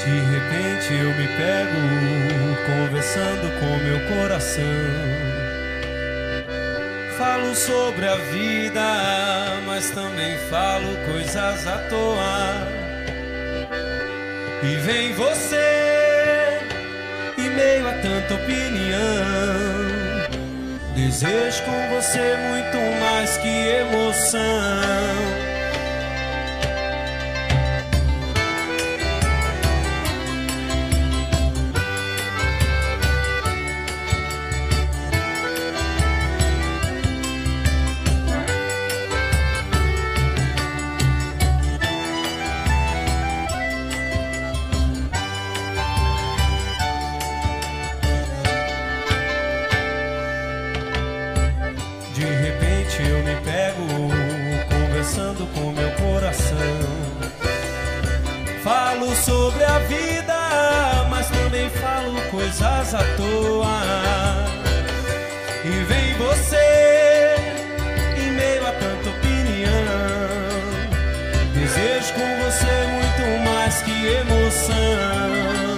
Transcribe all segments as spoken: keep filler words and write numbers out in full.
De repente eu me pego conversando com meu coração. Falo sobre a vida, mas também falo coisas à toa. E vem você, em meio a tanta opinião. Desejo com você muito mais que emoção. Eu me pego conversando com meu coração. Falo sobre a vida, mas também falo coisas à toa. E vem você, em meio a tanta opinião. Desejo com você muito mais que emoção.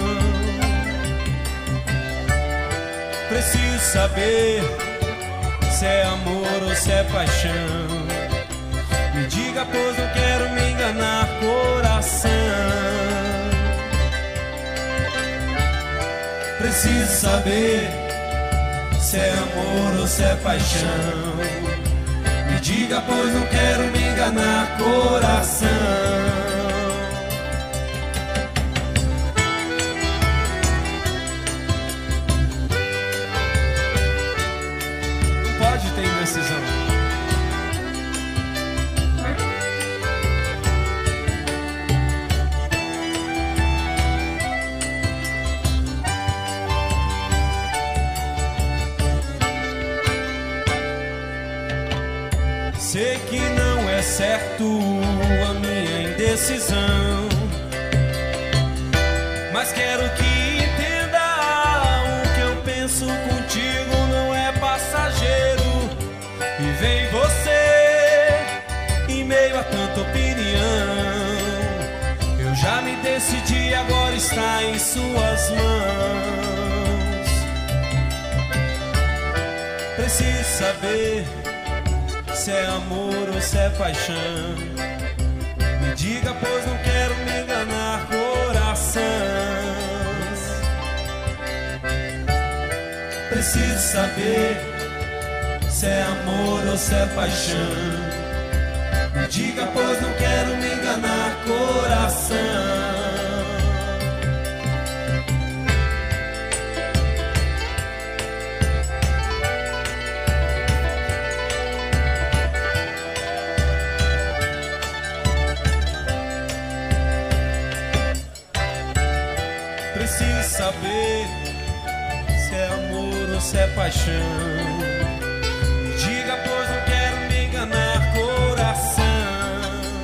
Preciso saber se é amor ou se é paixão. Me diga, pois não quero me enganar, coração. Preciso saber se é amor ou se é paixão. Me diga, pois não quero me enganar, coração. Pode ter indecisão. Sei que não é certo a minha indecisão, mas quero que entenda o que eu penso contigo não é passageiro. E vem você, em meio a tanta opinião. Eu já me decidi, agora está em suas mãos. Preciso saber se é amor ou se é paixão. Me diga, pois não quero me enganar, coração. Preciso saber se é amor ou se é paixão. Me diga, pois não quero me enganar, coração. Preciso saber se é amor ou se é paixão. Me diga, pois não quero me enganar, coração.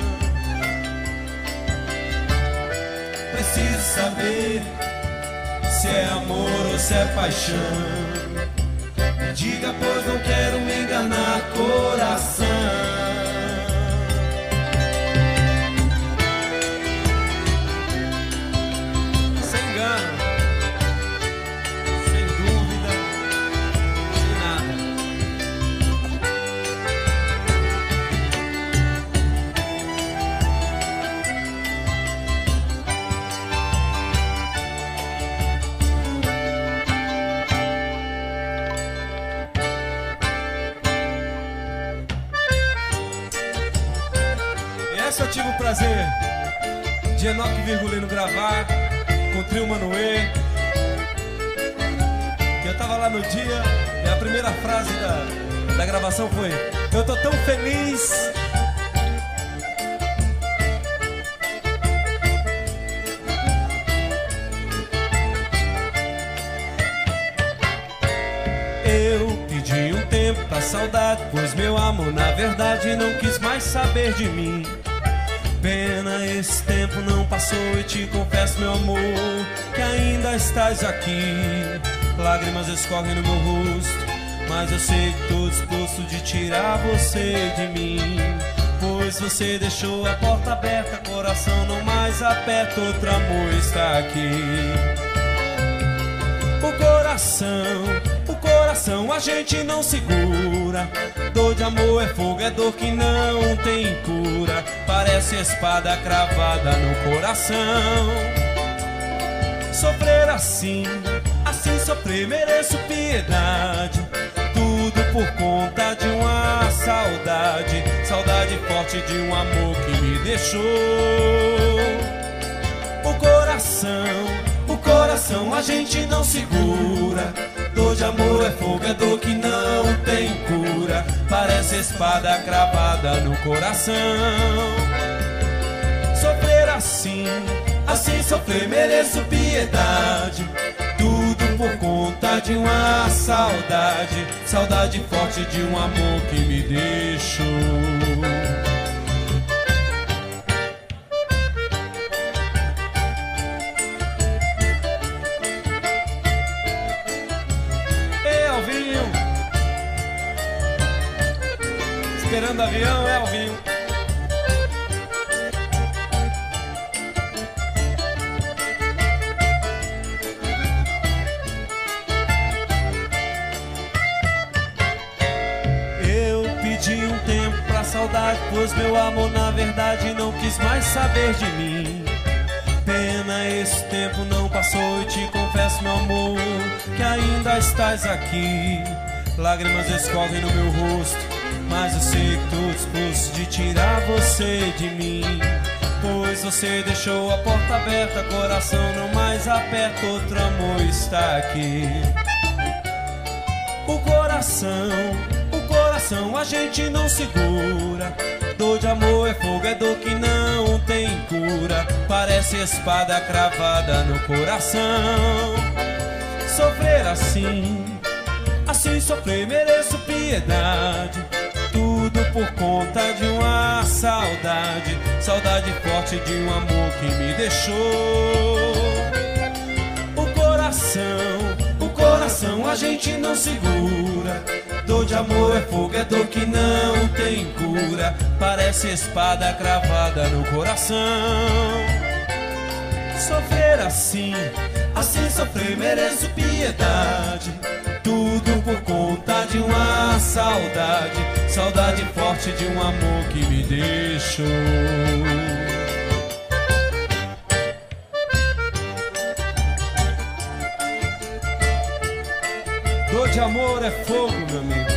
Preciso saber se é amor ou se é paixão. Me diga, pois não quero me enganar, coração. Essa eu tive o prazer de Enoque Virgulino gravar com o trio Manoê. Que eu tava lá no dia e a primeira frase da, da gravação foi: eu tô tão feliz. Eu pedi um tempo pra saudade, pois meu amor na verdade não quis mais saber de mim. Pena, esse tempo não passou e te confesso, meu amor, que ainda estás aqui. Lágrimas escorrem no meu rosto, mas eu sei que tô disposto de tirar você de mim. pois você deixou a porta aberta, coração não mais aperta, outro amor está aqui. O coração, o coração a gente não segura. Dor de amor é fogo, é dor que não tem cura. Parece espada cravada no coração. Sofrer assim, assim sofrer mereço piedade. Tudo por conta de uma saudade, saudade forte de um amor que me deixou. O coração, o coração a gente não segura. Dor de amor é fogo, é dor que não tem cura. Parece espada cravada no coração. Sofrer assim, assim sofrer mereço piedade. Tudo por conta de uma saudade, saudade forte de um amor que me deixou. Esperando avião, é Alvinho. Eu pedi um tempo pra saudade, pois meu amor na verdade não quis mais saber de mim. Pena esse tempo não passou e te confesso, meu amor, que ainda estás aqui. Lágrimas escorrem no meu rosto, mas eu sei que tô disposto de tirar você de mim. Pois você deixou a porta aberta, coração não mais aperta, outro amor está aqui. O coração, o coração a gente não segura. Dor de amor é fogo, é dor que não tem cura. Parece espada cravada no coração. Sofrer assim, assim sofrer mereço piedade. Tudo por conta de uma saudade, saudade forte de um amor que me deixou. O coração, o coração a gente não segura. Dor de amor é fogo, é dor que não tem cura. Parece espada cravada no coração. Sofrer assim, assim sofrer mereço piedade. Tudo por conta de uma saudade, saudade forte de um amor que me deixou. Dor de amor é fogo, meu amigo.